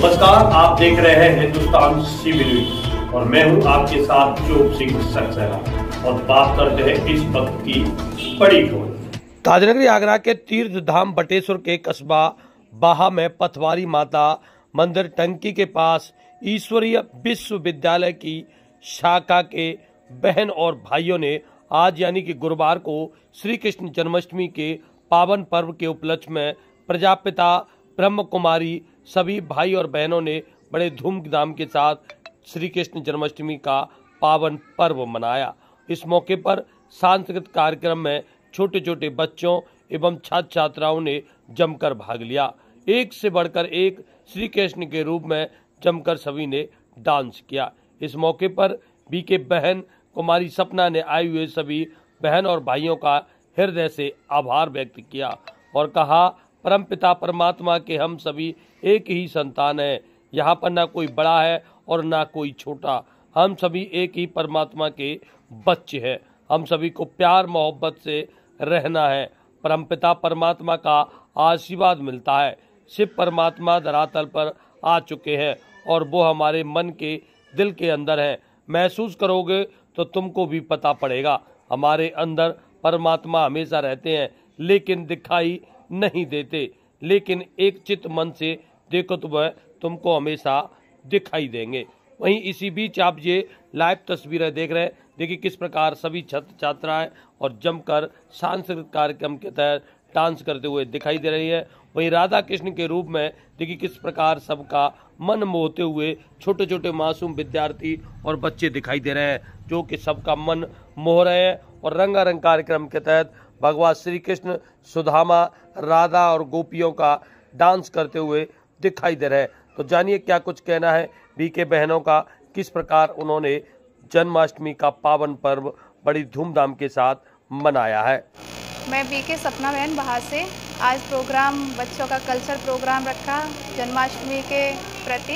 नमस्कार, आप देख रहे हैं हिंदुस्तान सीबी न्यूज और मैं हूं आपके साथ चोप सिंह सक्सेना और बात करते हैं इस वक्त की बड़ी खबर। ताजनगरी आगरा के तीर्थ धाम बटेश्वर के कस्बा बाहा में पथवारी माता मंदिर टंकी के पास ईश्वरीय विश्वविद्यालय की शाखा के बहन और भाइयों ने आज यानी कि गुरुवार को श्री कृष्ण जन्माष्टमी के पावन पर्व के उपलक्ष्य में प्रजापिता ब्रह्म कुमारी सभी भाई और बहनों ने बड़े धूमधाम के साथ श्री कृष्ण जन्माष्टमी का पावन पर्व मनाया। इस मौके पर सांस्कृतिक कार्यक्रम में छोटे छोटे बच्चों एवं छात्र छात्राओं ने जमकर भाग लिया। एक से बढ़कर एक श्री कृष्ण के रूप में जमकर सभी ने डांस किया। इस मौके पर बीके बहन कुमारी सपना ने आए हुए सभी बहन और भाइयों का हृदय से आभार व्यक्त किया और कहा, परमपिता परमात्मा के हम सभी एक ही संतान हैं। यहाँ पर ना कोई बड़ा है और ना कोई छोटा, हम सभी एक ही परमात्मा के बच्चे हैं। हम सभी को प्यार मोहब्बत से रहना है। परमपिता परमात्मा का आशीर्वाद मिलता है। शिव परमात्मा धरातल पर आ चुके हैं और वो हमारे मन के दिल के अंदर है। महसूस करोगे तो तुमको भी पता पड़ेगा। हमारे अंदर परमात्मा हमेशा रहते हैं लेकिन दिखाई नहीं देते, लेकिन एक चित्त मन से देखो तो वह तुमको हमेशा दिखाई देंगे। वहीं इसी बीच आप ये लाइव तस्वीरें देख रहे हैं। देखिए किस प्रकार सभी छात्र छात्राएं और जमकर सांस्कृतिक कार्यक्रम के तहत डांस करते हुए दिखाई दे रही है। वहीं राधा कृष्ण के रूप में देखिए किस प्रकार सबका मन मोहते हुए छोटे छोटे मासूम विद्यार्थी और बच्चे दिखाई दे रहे हैं, जो कि सबका मन मोह रहे हैं और रंगारंग कार्यक्रम के तहत भगवान श्री कृष्ण सुदामा राधा और गोपियों का डांस करते हुए दिखाई दे रहे हैं। तो जानिए क्या कुछ कहना है बीके बहनों का, किस प्रकार उन्होंने जन्माष्टमी का पावन पर्व बड़ी धूमधाम के साथ मनाया है। मैं बीके सपना बहन बाहा से आज प्रोग्राम बच्चों का कल्चर प्रोग्राम रखा जन्माष्टमी के प्रति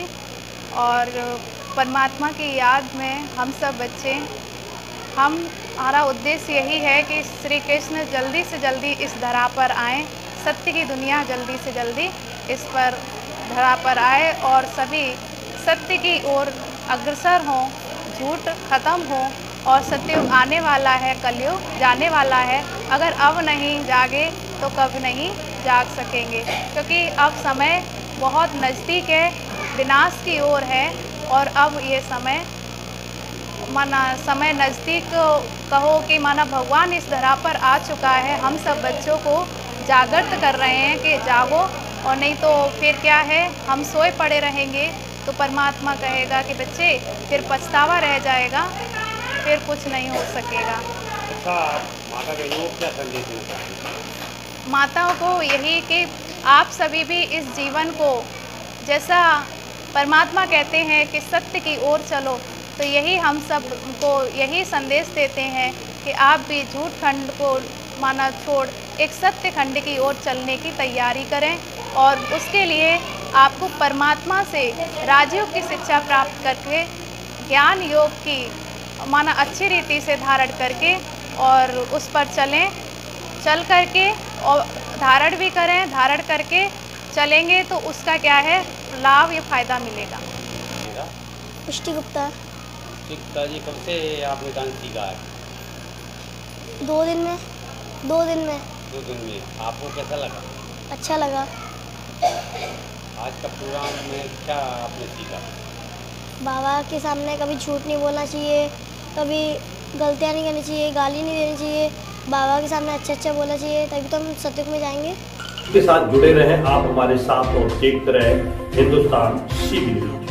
और परमात्मा की याद में हम सब बच्चे हमारा उद्देश्य यही है कि श्री कृष्ण जल्दी से जल्दी इस धरा पर आएँ, सत्य की दुनिया जल्दी से जल्दी इस पर धरा पर आए और सभी सत्य की ओर अग्रसर हों, झूठ खत्म हो और सत्ययुग आने वाला है, कलयुग जाने वाला है। अगर अब नहीं जागे तो कब नहीं जाग सकेंगे, क्योंकि अब समय बहुत नज़दीक है, विनाश की ओर है और अब ये समय नज़दीक कहो कि माना भगवान इस धरा पर आ चुका है। हम सब बच्चों को जागृत कर रहे हैं कि जागो, और नहीं तो फिर क्या है, हम सोए पड़े रहेंगे तो परमात्मा कहेगा कि बच्चे फिर पछतावा रह जाएगा, फिर कुछ नहीं हो सकेगा। अच्छा, माता के लोग क्या संदेश देना चाहेंगे? माताओं को यही कि आप सभी भी इस जीवन को जैसा परमात्मा कहते हैं कि सत्य की ओर चलो, तो यही हम सब को यही संदेश देते हैं कि आप भी झूठ खंड को माना छोड़ एक सत्य खंड की ओर चलने की तैयारी करें और उसके लिए आपको परमात्मा से राजयोग की शिक्षा प्राप्त करके ज्ञान योग की माना अच्छी रीति से धारण करके और उस पर चल करके और धारण भी करें, धारण करके चलेंगे तो उसका क्या है लाभ या फायदा मिलेगा। पुष्टि गुप्ता। गुप्ता जी, कब से आपने डांस सीखा है? 2 दिन में। 2 दिन में। 2 दिन में आपको कैसा लगा? अच्छा लगा। आज का प्रोग्राम में क्या आपने सीखा? बाबा के सामने कभी झूठ नहीं बोलना चाहिए, कभी गलतियाँ नहीं करनी चाहिए, गाली नहीं देनी चाहिए, बाबा के सामने अच्छा बोलना चाहिए, तभी तो हम सत्युग में जाएंगे। इसके साथ जुड़े रहें आप हमारे साथ और देखते रहें हिंदुस्तान सीबी न्यूज।